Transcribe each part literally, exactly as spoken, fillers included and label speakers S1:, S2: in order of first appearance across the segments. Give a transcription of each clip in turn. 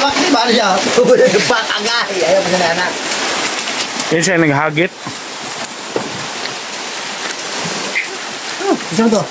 S1: Bakit ba siya? Nagpak agay. Ayaw pa na anak.
S2: Yan siya naghagit.
S1: Oh, isang to.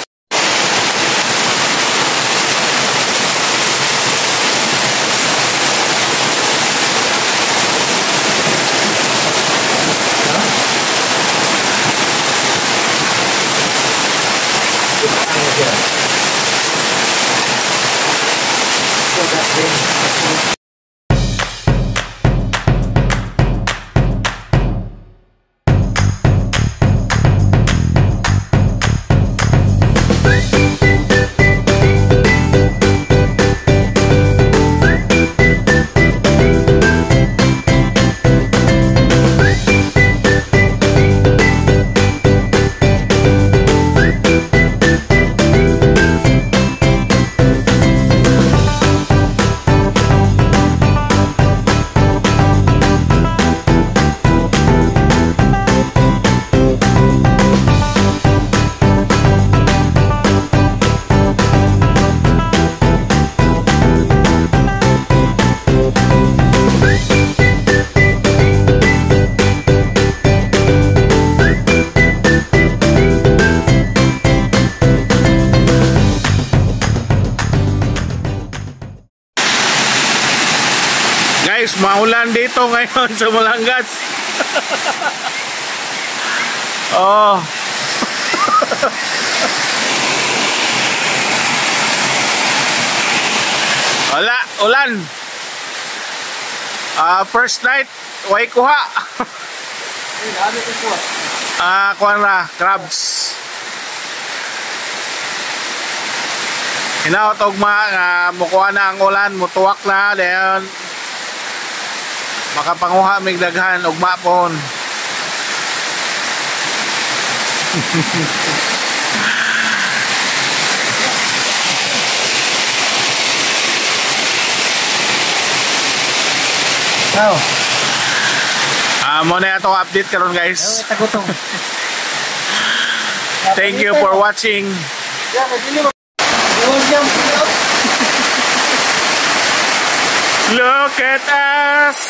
S2: Guys, maulan dito ngayon sa Malangas. Oh. Wala, ulan. Uh, first night, way kuha. Ah, uh, kuha na, crabs. Hinaot og ma, uh, mukuha na ang ulan, mutuwak na, dayon makapanguha mig daghan og mapon.
S1: Wow.
S2: Ah, mo na ato update karon guys. Thank you for watching. Look at us.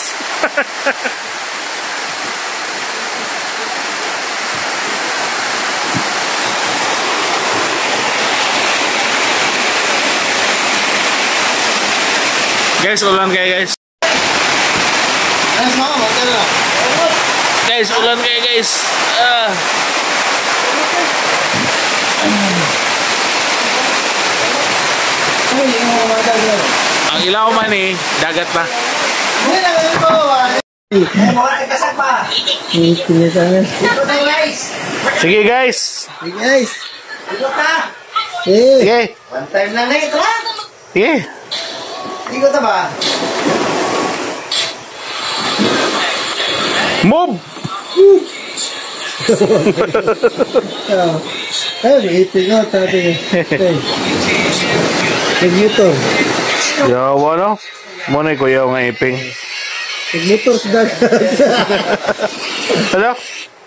S2: Guys, ulan kayo guys. Guys, ulan kayo guys. Ah. Ang ilaw man eh, dagat pa. Sige guys.
S1: Sige guys.
S2: Sige.
S1: One time lang na ito ha.
S2: Sige.
S1: Hindi ko ito ba?
S2: Move!
S1: Ayun, itin nga tabi. Tig-motor.
S2: Yawa no? Muna ko yaw nga iping.
S1: Tig-motor sa dagat.
S2: Ano?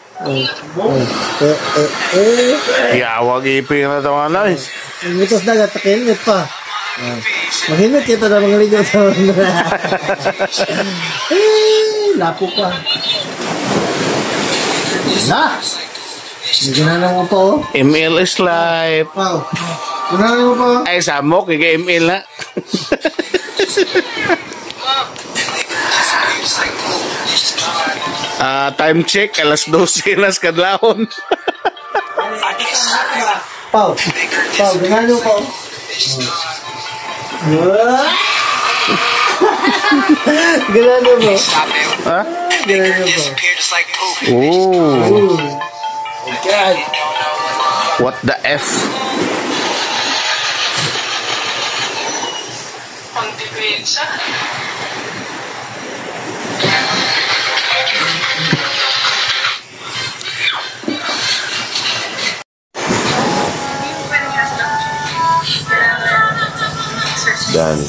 S1: Eh,
S2: Yawag iping na ito nga na eh.
S1: tig-motor sa dagat, takilmit pa. Maghimit kita na mga ligaw sa mga. Eh, lapo pa. Na! Hindi ginanong mo pa oh.
S2: M L is life.
S1: Wow. Ginanong mo pa oh.
S2: Ay, samok. Iga M L na. uh, time check. Alas dose na sa kadlahon.
S1: Pau. Pau, ginanong mo pa oh. Ginanong mo.
S2: Ha?
S1: Ginanong mo.
S2: Oh.
S1: God.
S2: What the F? Done.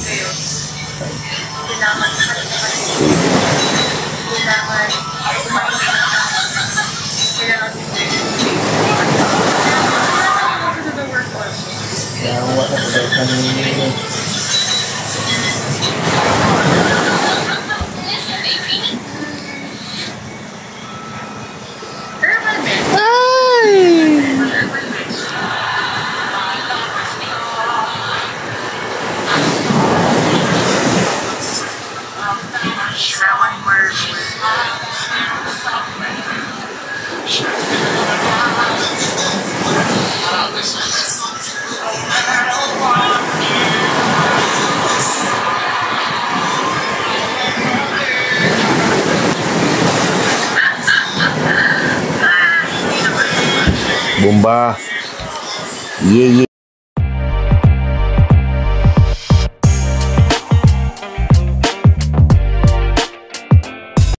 S1: Yeah, what
S3: Bomba. Ye ye.